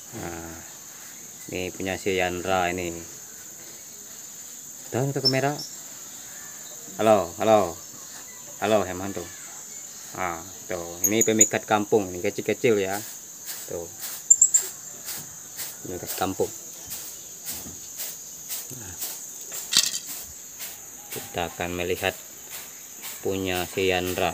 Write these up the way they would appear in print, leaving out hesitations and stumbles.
Nah, ini punya si Yandra ini. Tahu itu kamera? Halo, halo, halo, Heman tuh. Ah, tuh, ini pemikat kampung, ini kecil-kecil ya. Tuh, pemikat kampung. Nah, kita akan melihat punya si Yandra.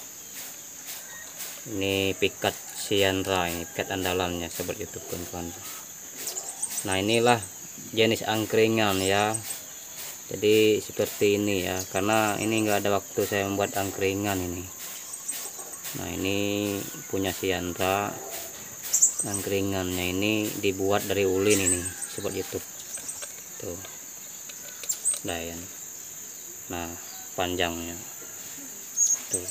Ini pikat si Yandra, ini pikat andalannya seperti itu kawan-kawan. Nah, inilah jenis angkringan ya. Jadi seperti ini ya, karena ini enggak ada waktu saya membuat angkringan ini. Nah, ini punya si Yandra. Angkringannya ini dibuat dari ulin ini seperti itu tuh. Nah, ya. Nah, panjangnya tuh.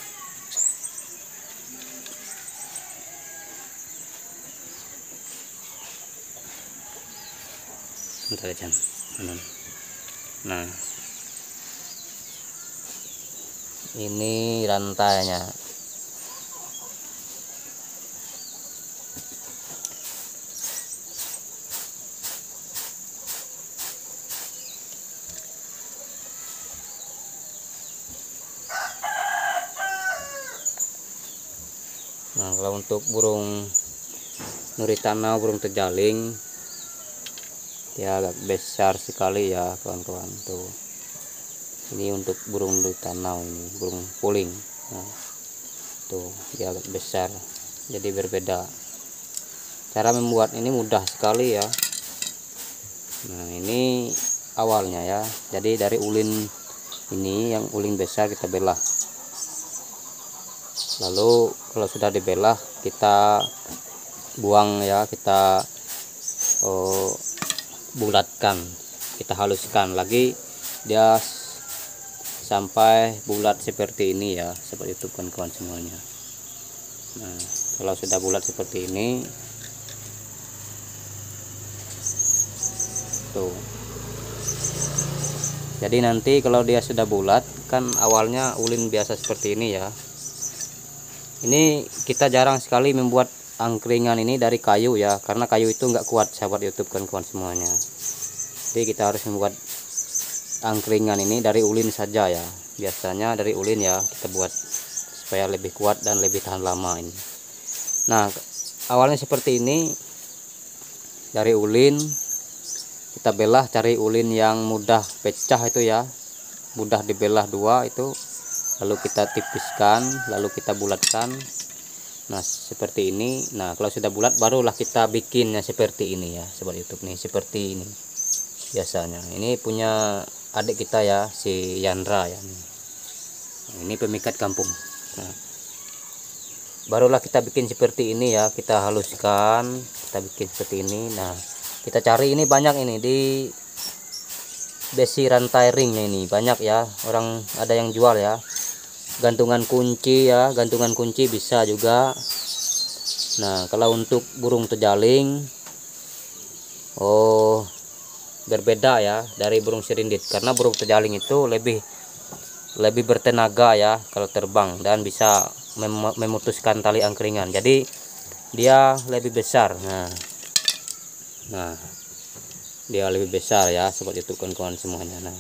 Bentar aja. Nah, ini rantainya. Nah, kalau untuk burung nuritana, burung terjaling, dia agak besar sekali ya kawan-kawan tuh. Ini untuk burung nuritana, ini burung puling. Nah, tuh dia agak besar, jadi berbeda. Cara membuat ini mudah sekali ya. Nah, ini awalnya ya, jadi dari ulin ini, yang ulin besar kita belah. Lalu kalau sudah dibelah kita buang ya, kita bulatkan, kita haluskan lagi dia sampai bulat seperti ini ya, seperti itu kawan-kawan semuanya. Nah, kalau sudah bulat seperti ini tuh, jadi nanti kalau dia sudah bulat kan awalnya ulin biasa seperti ini ya. Ini kita jarang sekali membuat angkringan ini dari kayu ya, karena kayu itu nggak kuat sahabat YouTube kawan-kawan semuanya. Jadi kita harus membuat angkringan ini dari ulin saja ya. Biasanya dari ulin ya kita buat supaya lebih kuat dan lebih tahan lama ini. Nah, awalnya seperti ini, dari ulin kita belah, cari ulin yang mudah pecah itu ya, mudah dibelah dua itu, lalu kita tipiskan, lalu kita bulatkan. Nah, seperti ini. Nah, kalau sudah bulat barulah kita bikinnya seperti ini ya, seperti YouTube nih, seperti ini biasanya. Ini punya adik kita ya, si Yandra ya. Ini pemikat kampung. Nah, barulah kita bikin seperti ini ya, kita haluskan, kita bikin seperti ini. Nah, kita cari ini banyak ini di besi rantai ringnya ini banyak ya, orang ada yang jual ya. Gantungan kunci ya, gantungan kunci bisa juga. Nah, kalau untuk burung terjaling berbeda ya dari burung sirindit, karena burung terjaling itu lebih bertenaga ya kalau terbang, dan bisa memutuskan tali angkringan, jadi dia lebih besar. Nah, dia lebih besar ya seperti itu kawan-kawan semuanya. Nah,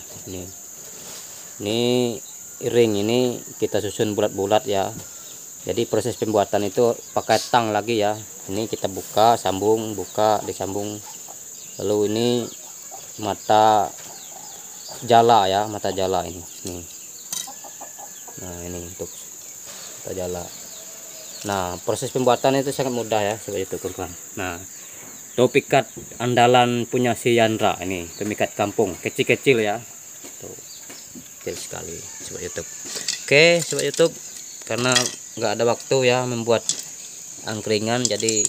ini ring ini kita susun bulat-bulat ya. Jadi proses pembuatan itu pakai tang lagi ya. Ini kita buka, sambung, buka, disambung. Lalu ini mata jala ya, mata jala ini. Nih. Nah, ini untuk mata jala. Nah, proses pembuatan itu sangat mudah ya, seperti itu kawan. Nah, pikat andalan punya si Yandra ini, pemikat kampung, kecil-kecil ya. Tuh, kecil sekali, seperti itu. Oke, seperti itu. Karena nggak ada waktu ya membuat angkringan, jadi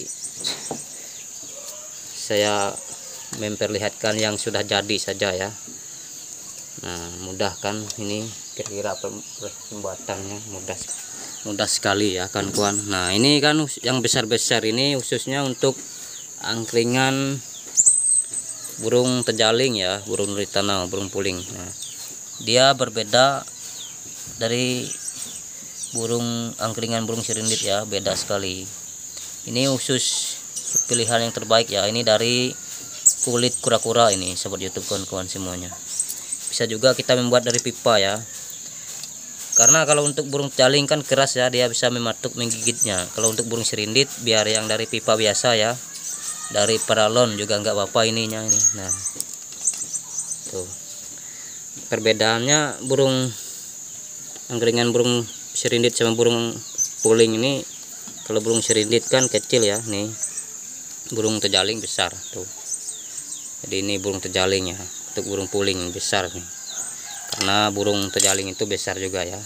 saya memperlihatkan yang sudah jadi saja ya. Nah, mudah kan ini, kira-kira pembuatannya mudah sekali ya kawan-kawan. Nah, ini kan yang besar-besar ini khususnya untuk angkringan burung terjaling ya, burung nuritana, burung puling. Nah, dia berbeda dari burung angkringan burung sirindit ya, beda sekali. Ini khusus pilihan yang terbaik ya. Ini dari kulit kura-kura ini sobat YouTube kawan-kawan semuanya. Bisa juga kita membuat dari pipa ya, karena kalau untuk burung tejaling kan keras ya, dia bisa mematuk menggigitnya. Kalau untuk burung serindit biar yang dari pipa biasa ya, dari paralon juga nggak apa-apa ininya ini. Nah tuh perbedaannya burung angkringan burung serindit sama burung puling ini. Kalau burung serindit kan kecil ya, nih burung tejaling besar tuh. Jadi ini burung tejaling ya, untuk burung puling besar nih, karena burung tejaling itu besar juga ya.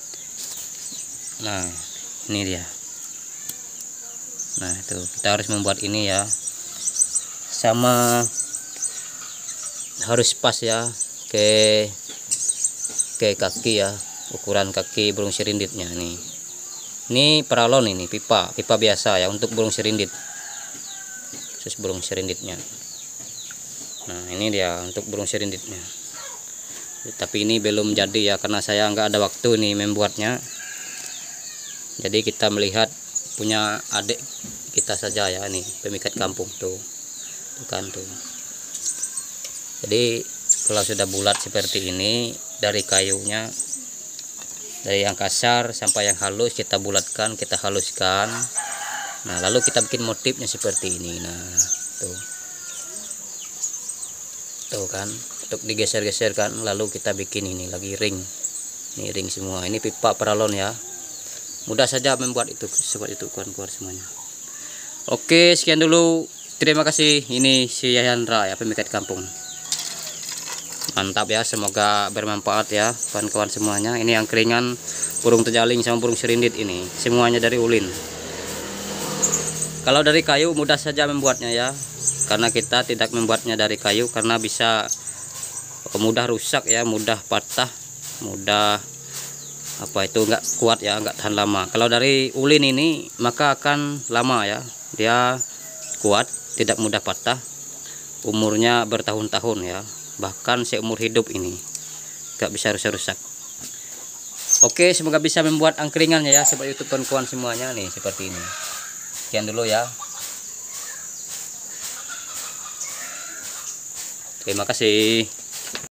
Nah ini dia. Nah itu kita harus membuat ini ya, sama harus pas ya ke kaki ya, ukuran kaki burung serinditnya nih. Ini paralon, ini pipa biasa ya untuk burung serindit, khusus burung serinditnya. Nah ini dia untuk burung serinditnya. Tapi ini belum jadi ya, karena saya nggak ada waktu nih membuatnya. Jadi kita melihat punya adik kita saja ya, nih pemikat kampung tuh kan tuh. Jadi kalau sudah bulat seperti ini, dari kayunya, dari yang kasar sampai yang halus kita bulatkan, kita haluskan. Nah lalu kita bikin motifnya seperti ini. Nah tuh kan, untuk digeser-geser kan, lalu kita bikin ini lagi ring. Ini ring semua, ini pipa paralon ya. Mudah saja membuat itu sobat itu kawan-kawan semuanya. Oke, sekian dulu, terima kasih. Ini si Yahendra ya, pemikat kampung. Mantap ya, semoga bermanfaat ya kawan-kawan semuanya. Ini angkringan burung tejaling sama burung serindit, ini semuanya dari ulin. Kalau dari kayu mudah saja membuatnya ya, karena kita tidak membuatnya dari kayu karena bisa mudah rusak ya, mudah patah, mudah apa itu nggak kuat ya, nggak tahan lama. Kalau dari ulin ini maka akan lama ya, dia kuat, tidak mudah patah, umurnya bertahun-tahun ya, bahkan seumur hidup ini nggak bisa rusak-rusak. Oke, semoga bisa membuat angkringannya ya sobat YouTube kawan-kawan semuanya nih seperti ini. Sekian dulu ya. Terima kasih.